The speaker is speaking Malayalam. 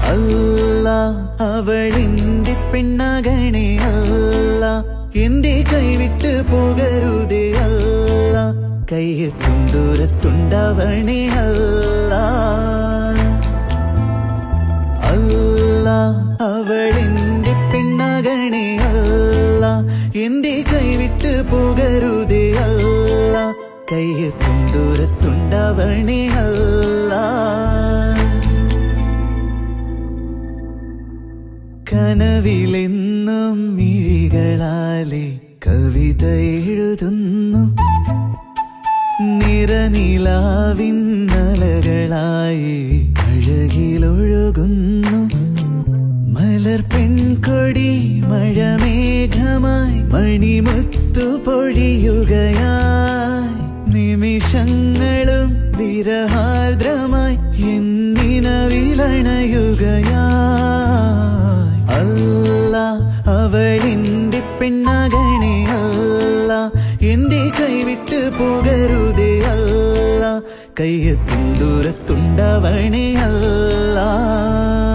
അല്ല അവളെന്റെ പെണ്ണാകണേ അല്ല എന്റെ കൈവിട്ട് പോകരുതേ അല്ല കയ്യെത്തും ദൂരത്തുണ്ടാവണേ അല്ല അല്ല അവളെന്റെ പെണ്ണാകണേ അല്ല എന്റെ കൈവിട്ട് പോകരുതേ അല്ല കയ്യെത്തും ദൂരത്തുണ്ടാവണേ അല്ല കനവിലെന്നും മിഴികളാലെ കവിത എഴുതുന്നു നിറനിലാവിന്നലകളായി അഴകിലൊഴുകുന്നു മലർ പെൺകൊടി മഴമേഘമായി മണിമുത്തു പൊഴിയുകയായി നിമിഷങ്ങളും വിരഹാർദ്രമായി എന്നിനവിലണയുകയായി അല്ല അവളെന്റെ പെണ്ണാകണേ അല്ല എന്റെ കൈവിട്ട് പോകരുതേ അല്ല കയ്യെത്തും ദൂരത്തുണ്ടാവണേ അല്ല